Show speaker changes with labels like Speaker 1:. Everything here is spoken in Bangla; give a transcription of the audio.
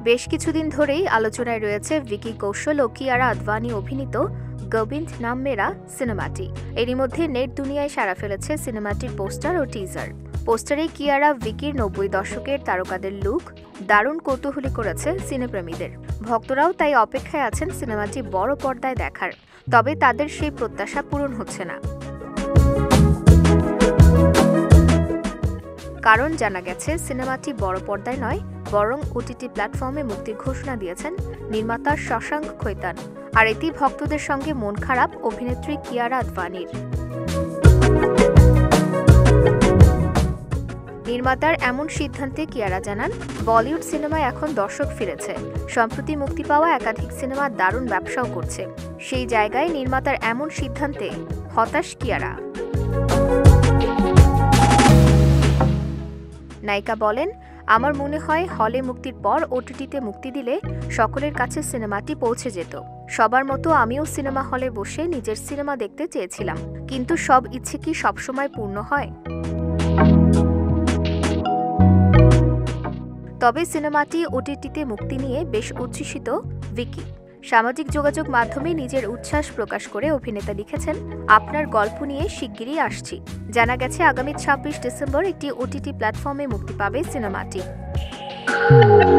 Speaker 1: বেশ কিছুদিন ধরেই আলোচনায় রয়েছে ভিকি কৌশল ও কিয়ারা আদভানি অভিনীত গোবিন্দ নাম মেরা সিনেমাটি। এরই মধ্যে নেট দুনিয়ায় সাড়া ফেলেছে সিনেমাটির পোস্টার ও টিজার। পোস্টারে কিয়ারা ভিকির 90 দশকের তারকাদের লুক দারুণ কৌতূহলী করেছে সিনেপ্রেমীদের। ভক্তরাও তাই অপেক্ষায় আছেন সিনেমাটি বড় পর্দায় দেখার। তবে তাদের সেই প্রত্যাশা পূরণ হচ্ছে না। কারণ জানা গেছে সিনেমাটি বড় পর্দায় নয়, বরং ওটিটি প্ল্যাটফর্মে মুক্তির ঘোষণা দিয়েছেন নির্মাতা শশাঙ্ক খৈতান। আর এটি ভক্তদের সঙ্গে মন খারাপ অভিনেত্রী কিয়ারা আদভানির। নির্মাতার এমন সিদ্ধান্তে কিয়ারা জানান, বলিউড সিনেমায় এখন দর্শক ফিরেছে। সম্প্রতি মুক্তি পাওয়া একাধিক সিনেমা দারুণ ব্যবসাও করছে। সেই জায়গায় নির্মাতার এমন সিদ্ধান্তে হতাশ কিয়ারা। নায়িকা বলেন, আমার মনে হয় হলে মুক্তির পর ওটিটিতে মুক্তি দিলে সকলের কাছে সিনেমাটি পৌঁছে যেত। সবার মতো আমিও সিনেমা হলে বসে নিজের সিনেমা দেখতে চেয়েছিলাম, কিন্তু সব ইচ্ছে কি সবসময় পূর্ণ হয়? তবে সিনেমাটি ওটিটিতে মুক্তি নিয়ে বেশ উচ্ছ্বসিত ভিকি। সামাজিক যোগাযোগ মাধ্যমে নিজের উচ্ছ্বাস প্রকাশ করে অভিনেতা লিখেছেন, আপনার গল্প নিয়ে শিগগিরই আসছি। জানা গেছে আগামী 26 ডিসেম্বর একটি ওটিটি প্ল্যাটফর্মে মুক্তি পাবে সিনেমাটি।